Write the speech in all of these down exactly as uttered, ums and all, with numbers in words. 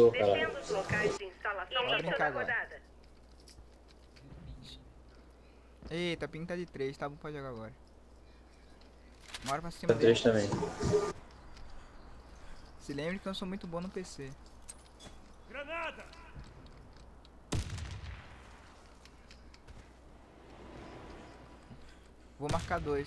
Passou, caralho. Defenda os locais de instalação da brincar agora. rodada. Eita, ping tá de três, tá bom pra jogar agora. Bora pra cima Tá dele. três também. Se lembre que eu sou muito bom no P C. Granada! Vou marcar dois.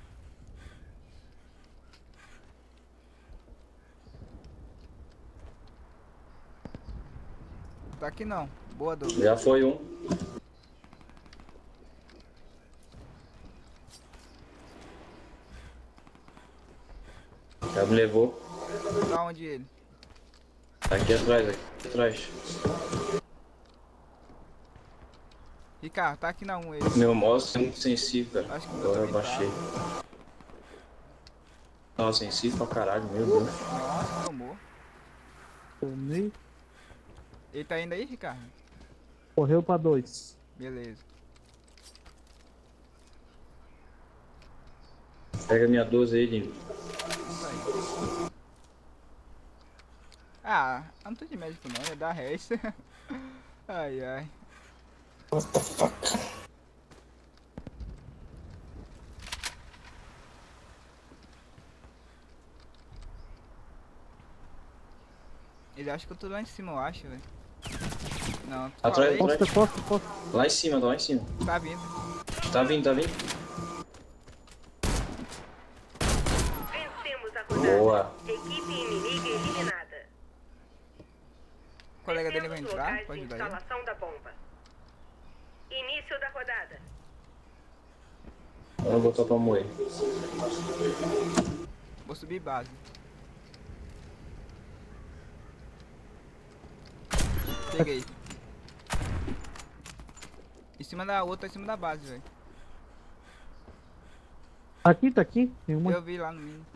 Tá aqui não. Boa, Douglas. Já foi um. Já me levou. Tá onde ele? Tá aqui atrás, aqui atrás. Ricardo, tá aqui na um ele. Meu mouse é muito sensível, cara. Acho que o meu Agora eu também baixei. tá. Nossa, sensível pra caralho, meu Deus. Nossa, tomou. Tomei. Ele tá indo aí, Ricardo? Correu pra dois. Beleza. Pega minha doze aí, Dinho. Isso aí. Ah, eu não tô de médico não, ia dar resto. Ai, ai. Ele acha que eu tô lá em cima, eu acho, velho. Não, tô Atrás, falei. atrás. Posta, posta, posta. Lá em cima, tá lá em cima. Tá vindo. Tá vindo, tá vindo. Vencemos a rodada. Boa. Equipe inimiga eliminada. O colega dele vai Defenda os entrar, locais pode de ajudar ele. instalação da bomba. Início da rodada. Vamos botar pra moer. Vou subir base. Peguei. Em cima da outra, em cima da base, velho. Aqui, tá aqui. Tem uma. Eu vi lá no mínimo.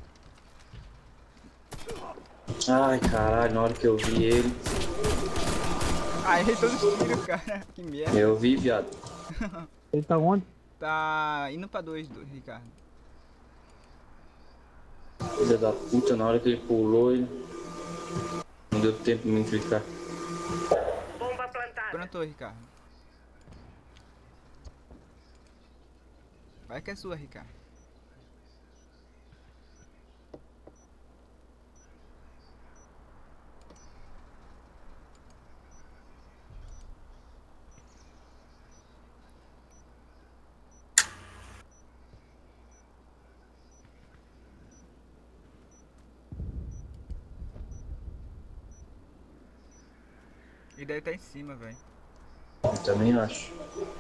Ai, caralho, na hora que eu vi ele. Ah, errei todos os tiros, cara. Que merda. Eu vi, viado. Ele tá onde? Tá indo pra dois, do Ricardo. Filha da puta, na hora que ele pulou, ele. Não deu tempo de me clicar. Bomba plantada. Pronto, Ricardo. Vai que é sua, Ricardo. Ele deve estar em cima, velho. Eu também acho.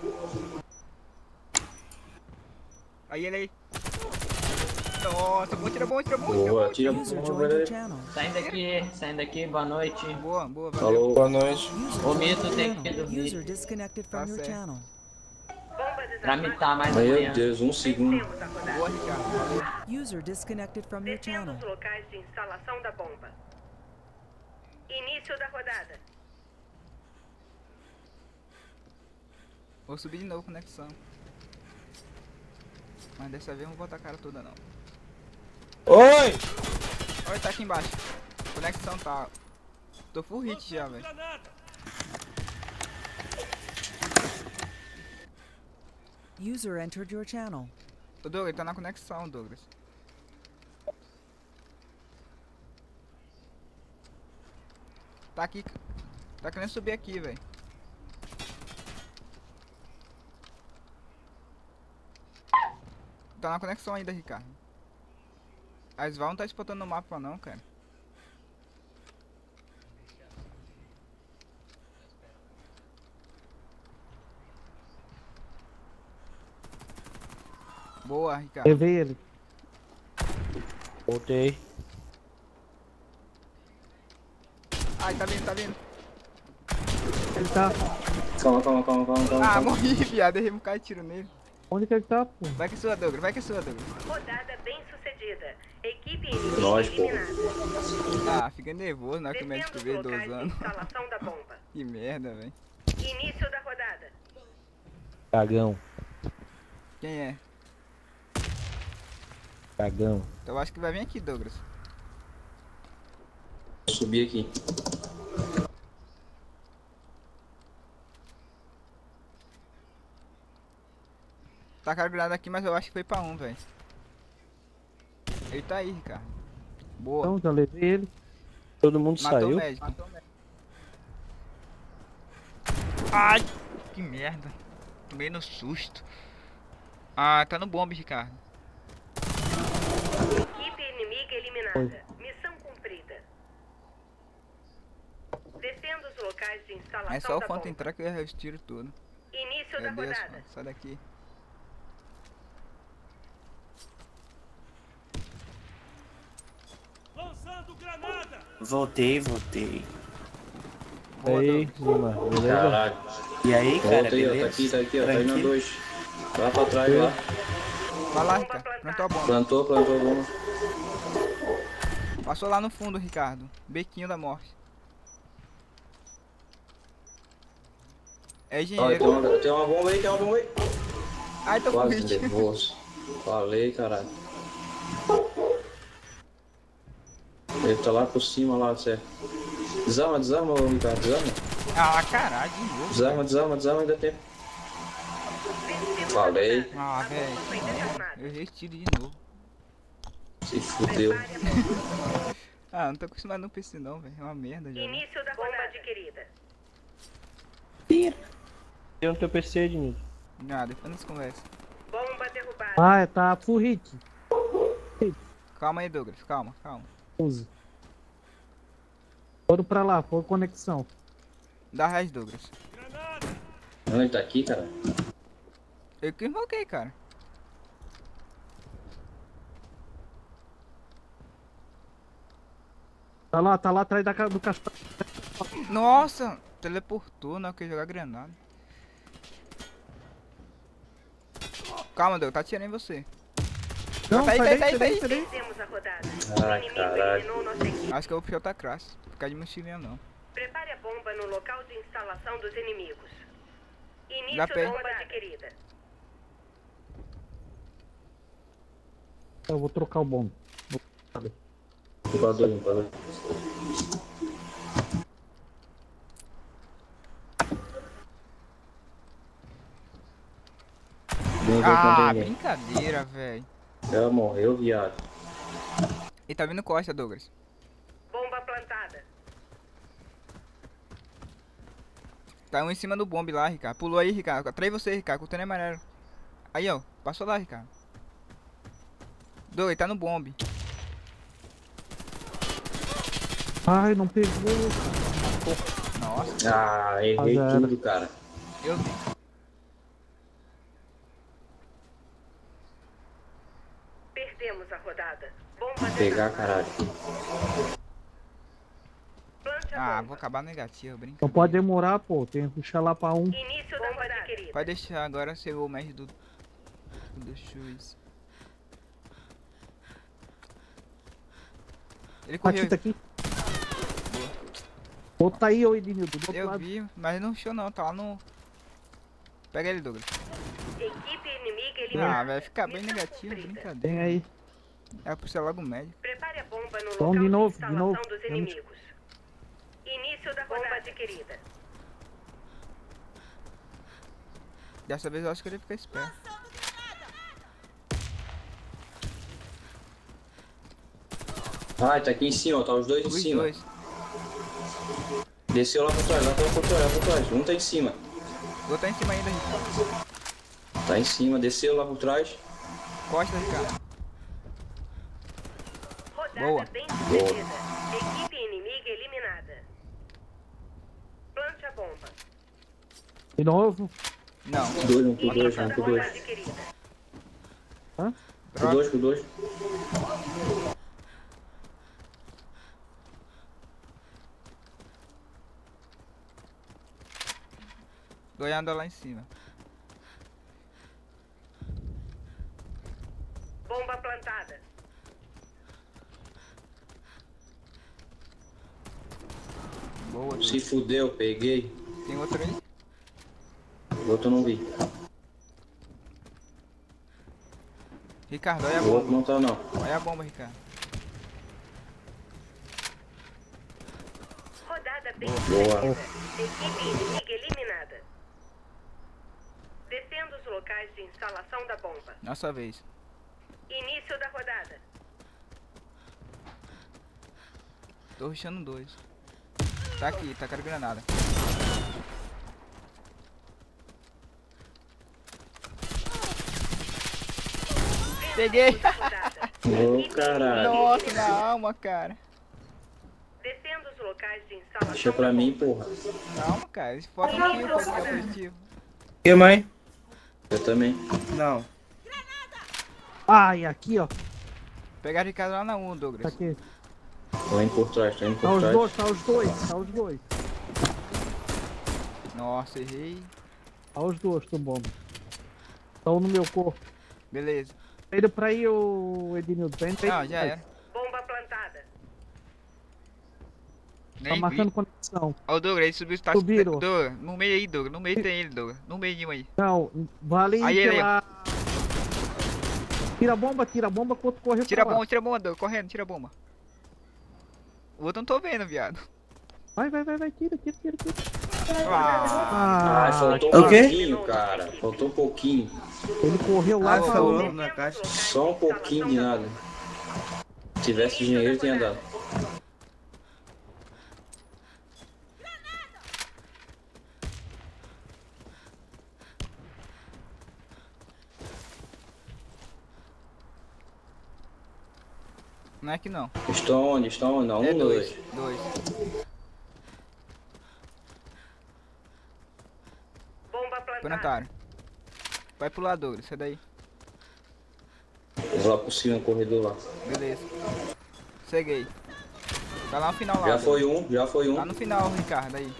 Aí ele aí. Nossa, bom, tira bom, tira bom, tira Boa, bom. tira a User bomba, joined your velho. channel. Saindo aqui, saindo aqui, boa noite. Boa, boa, valeu. Falou. Boa noite. User Ô, joined Mito, your tem que channel. dormir. User disconnected from Tá your certo. channel. Bomba Pra desarmada. mitar mais Meu amanhã. Deus, um segundo. Vencemos a rodada. Boa, Ricardo, valeu. User disconnected from your Defenda channel. os locais de instalação da bomba. Início da rodada. Vou subir de novo conexão. Mas dessa vez eu não vou botar a cara toda não. Oi! Olha, tá aqui embaixo. Conexão tá. Tô full hit já, velho. Granada! User entered your channel. O Douglas, ele tá na conexão, Douglas. Tá aqui. Tá querendo subir aqui, velho. Tá na conexão ainda, Ricardo. A Sval não tá disputando no mapa não, cara. Boa, Ricardo. Levei ele. Voltei. Ai, tá vindo, tá vindo. Ele tá. Calma, calma, calma, calma, calma. Ah, calma. morri, viado. Errei um bocado de tiro nele. Onde que ele tá, pô? Vai que é sua, Douglas. Vai que é sua, Douglas. Rodada bem sucedida. Equipe inimiga Nós, pô. eliminada. Ah, fica nervoso na hora que o médico Defenda vê os locais de dosando. instalação da bomba. Que merda, velho. Início da rodada. Cagão. Quem é? Cagão. Então eu acho que vai vir aqui, Douglas. Vou subir aqui. Tacaram granada aqui, mas eu acho que foi pra um, velho. Ele tá aí, Ricardo. Boa. Então, já levei ele. Todo mundo Matou saiu. o médico. Ai, que merda. Tomei no susto. Ah, tá no bombe, Ricardo. Equipe inimiga eliminada. Missão cumprida. Defenda os locais de instalação É só o da Fonte bomba. entrar que eu erro os tiros tudo. Início da Meu Deus, rodada. mano, sai daqui. Lançando granada! Voltei, voltei. Boa, Aí, Douglas. Lima, beleza? Caralho. E aí, cara, Volta aí, ó. Tá beleza? aqui, tá aqui, ó. Tá indo a Tranquilo? dois. Lá pra trás, lá. Vai lá, Ricardo. Plantou a bomba. Plantou, plantou, vamos. Passou lá no fundo, Ricardo. Bequinho da morte. É Olha, tem engenheiro. uma, tem uma bomba aí, tem uma bomba aí. Ai, tô com Quase hit. nervoso. Falei, caralho. Ele tá lá por cima, lá, certo. Desarma, desarma, ô, Ricardo, desarma. Ah, caralho, de novo. Desarma, desarma, desarma, ainda tem. Falei. Ah, velho. Eu errei esse tiro de novo. Se fudeu. Ah, não tô acostumado no P C não, velho. É uma merda já. Início da bomba adquirida. Tem no teu P C, Edmilson. Ah, depois nós conversa. Bomba derrubada. Ah, tá full hit. Calma aí, Douglas. Calma, calma. Use. Foram pra lá, foi conexão. Dá raiz, Douglas. Não, ele tá aqui, cara. Eu que invoquei, cara. Tá lá, tá lá atrás da, ca- do castelo. Nossa, teleportou, não, eu queria jogar granada. Calma, Douglas, tá atirando em você. Não, tá aí, sai tá aí, daí, tá aí, sai tá aí. daí, sai daí. Vencemos a rodada. Ai, o inimigo caralho. eliminou nossa equipe. Acho que eu vou puxar outra classe. Ficar de mochilinha não. Prepare a bomba no local de instalação dos inimigos. Início Já da perdi. bomba adquirida. Eu vou trocar o bombe. Limpador, limpador. Vem ver Ah, quando ele. brincadeira, velho. Ela morreu, viado. Ele tá vindo costa, Douglas. Bomba plantada. Tá um em cima do bombe lá, Ricardo. Pulou aí, Ricardo. Atrás você, Ricardo. Com o tênis amarelo. Aí, ó. Passou lá, Ricardo. Douglas, ele tá no bombe. Ai, não pegou. Nossa, Ah, errei Ah, já era. tudo, cara. eu vi. Perdemos a rodada. Bomba Pegar, derrubada. caralho. Plante a Ah, bomba. vou acabar negativo, brinca. Não pode demorar, pô. Tem que puxar lá pra um. Início da bomba adquirida. Pode deixar, agora chegou o mestre do... Do Shoes. Ele Tá correu. aqui, tá aqui. Outro aí, ô Ednildo. Do outro Eu lado. vi, mas não show não, tá lá no... Pega ele, Douglas. Equipe inimiga eliminada. Ah, vai ficar bem Missão negativo, cumprida. brincadeira. Tem aí. É puxar logo o médio. Prepare a bomba no Então, local de novo, de instalação novo. dos Vamos. inimigos. Início da bomba adquirida. Dessa vez eu acho que ele fica esperto. Ai, tá aqui em cima, tá os dois em Os cima. dois. Desceu lá por trás, lá por trás, lá por trás. Um tá em cima. Vou tá em cima ainda, Ricardo. Tá em cima, desceu lá por trás. Costa, Ricardo. Rodada Boa. bem sucedida. Equipe inimiga eliminada. Plante a bomba. De novo. Não. Dois, um por dois, Início um da por bomba dois. adquirida. Hã? Por Droga. dois, por dois. Doiando lá em cima. Bomba plantada. Boa, Douglas. Se fudeu, peguei. Tem outro aí? O outro eu não vi. Ricardo, olha a O outro bomba. não tá não. Olha a bomba, Ricardo. Rodada bem Boa. sucedida. Equipe inimiga eliminada. Defenda os locais de instalação da bomba. Nossa vez. Início da rodada. Tô rushando dois. Tá aqui, tá com a granada. Peguei! Ô, caralho. Nossa, na alma, cara. Defenda os locais de instalação Deixa da pra bomba. mim, porra. Calma, cara. Esse foca um kill pra ficar positivo. E mãe? Eu também. Não. Ai, aqui, ó. Pegaram de casa lá na um, Tá Douglas. aqui. Tô indo por trás, tô indo Tá por os trás. dois, tá os dois, tá os dois. Nossa, errei. Tá os dois, tô bom. Estão no meu corpo. Beleza. Ele pra aí, o Ednildo. Vem, vem. Não, já era. Bomba plantada. Tá Nem marcando vi. conexão. Ó, o Douglas, ele subiu o estácio. Subiram. Douglas, no meio aí, Douglas. No meio tem ele, Douglas. No meio aí. Não, vale Aí ele, pela... Tira a bomba, tira a bomba, quanto corre Tira a pra lá. bomba, tira a bomba, Douglas. Correndo, tira a bomba. O outro eu não tô vendo, viado. Vai, vai, vai, vai, tira, tira, tira, tira. Ah, Ah, Ah, faltou O um quê? pouquinho, cara. Faltou um pouquinho. ele correu lá Ah, e falou falou. na caixa. Só um pouquinho de nada. Se tivesse dinheiro, tinha dado. não é que não. Estão onde? Estão onde? Não, É um, dois. dois. Dois. Bomba plantada. Plantaram. Vai pro lado, Douglas. Sai daí. Vou lá por cima, no corredor lá. Beleza. Cheguei. Tá lá no final lá. Já Douglas. foi um, já foi Tá um. no final, Ricardo, aí.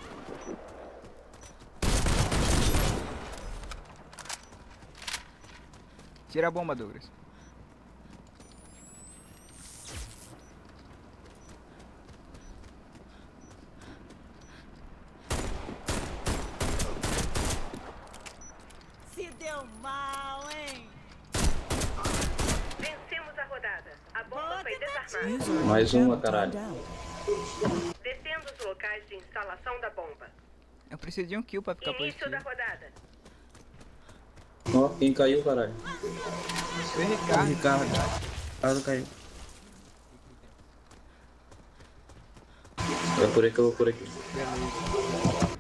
Tira a bomba, Douglas. Se deu mal, hein? Vencemos a rodada. A bomba foi desarmada. User in Mais your uma, channel caralho. timed out. Defenda os locais de instalação da bomba. Eu preciso de um kill pra ficar Início positivo. da rodada. Ó, quem caiu, caralho? Foi Ricardo. Ricardo. Ah, não caiu. É por aí que eu vou por aqui. Beleza.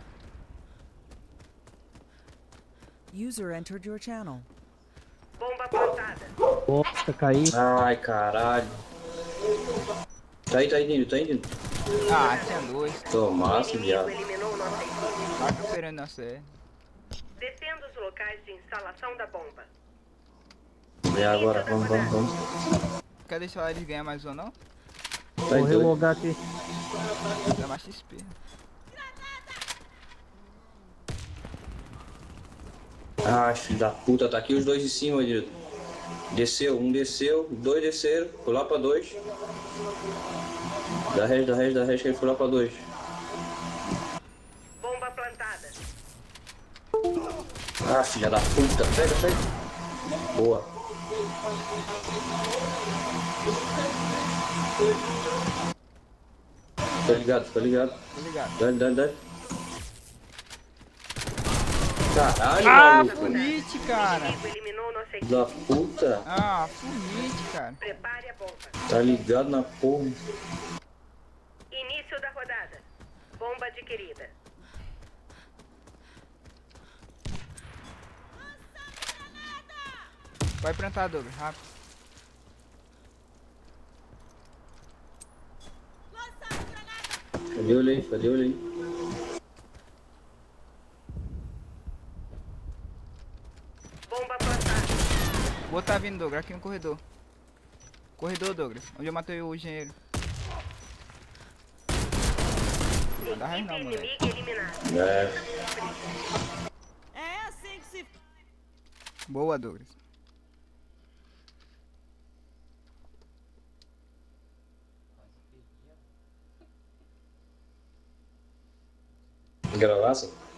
User entered your channel. Bomba plantada. Bosta, caí. Ai, caralho. Tá aí, tá aí, Nino, tá aí, Nino. Ah, tinha dois. Tomasse, Inimigo viado. eliminou nossa equipe. Tá esperando nossa é. Defenda os locais de instalação da bomba. E agora, vamos, vamos, vamos. Quer deixar eles ganhar mais um, não? Tá Vou aí, doido. relogar aqui. Dá mais X P. Ah, filho da puta, tá aqui os dois em cima, Edildo. Desceu, um desceu, dois desceram, foi lá pra dois. Da res, da res, da res, que ele foi lá pra dois. Bomba plantada. Ah, filha da puta, pega, pega. Boa. Tá ligado, tá ligado. Tô ligado. Dá, dá, dá. Caralho, Ah, maluco. Fumite, cara. Inimigo eliminou nossa equipe. Da puta. Ah, Fumite, cara. Prepare a bomba. Tá ligado na porra. Início da rodada. Bomba adquirida. Vai plantar, Douglas, rápido. Cadê o olho aí? Cadê o olho aí? Bomba plantada. O outro tá vindo, Douglas, aqui no corredor. Corredor, Douglas, onde eu matei o engenheiro. Não dá raiz Equipe não, moleque. inimiga eliminada. É. É assim que se Boa, Douglas. Gravação?